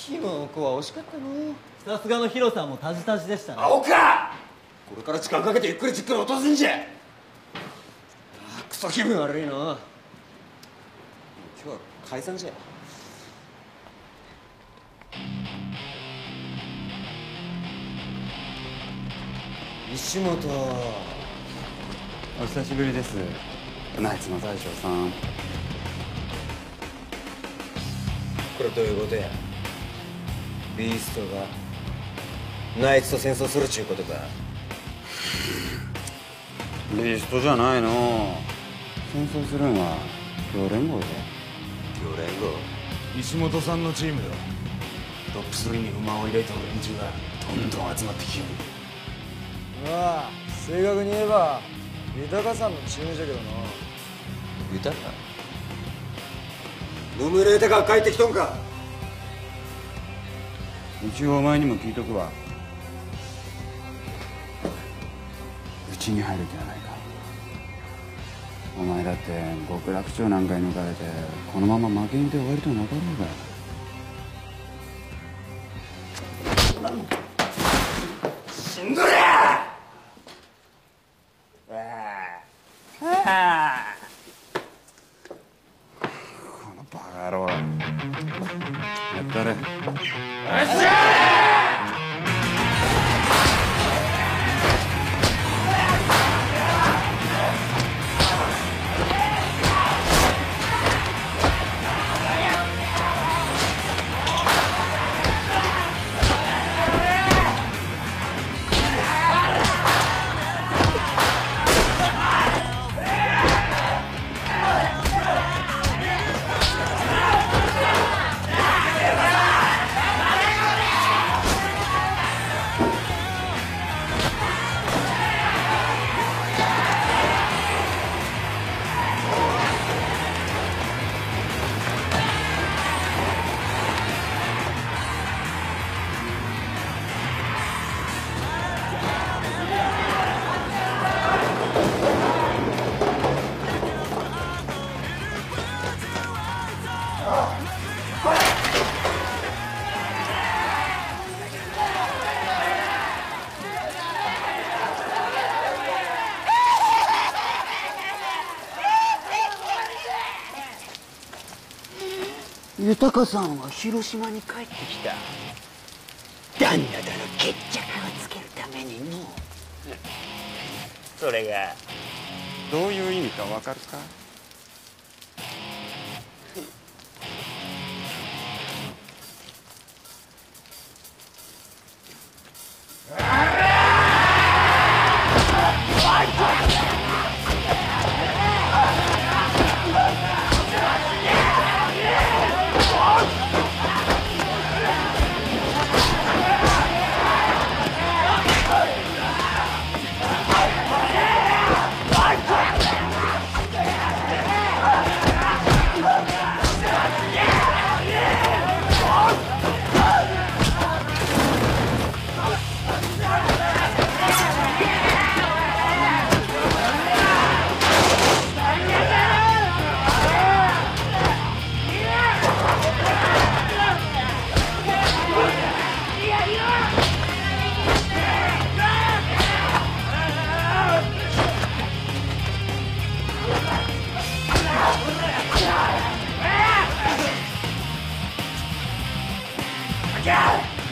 今の子は惜しかったな。 さすがのヒロさんもタジタジでしたね。 青か。これから時間かけてゆっくりじっくり落とすんじゃ。クソ気分悪いな。今日は解散じゃ。石本、 お久しぶりです。ナイツの大将さん。 これどういうことや。ビーストがナイツと戦争するちゅうことか。 ビーストじゃないの。戦争するんは両連合で。 両連合。 石本さんのチームよ。トップ3に不満を抱いた連中がどんどん集まってきよる。 まあ正確に言えば豊さんのチームじゃけどな。 豊か。ヌムレータが帰ってきとんか。 一応お前にも聞いとくわ。うちに入る気はないか。お前だって極楽町なんかに抜かれてこのまま負けんで終わりとなかろうが。 死んどりゃ。 このバカ野郎。やったれ。 豊さんは広島に帰ってきた。旦那との決着をつけるためにの。それがどういう意味かわかるか。 Yeah!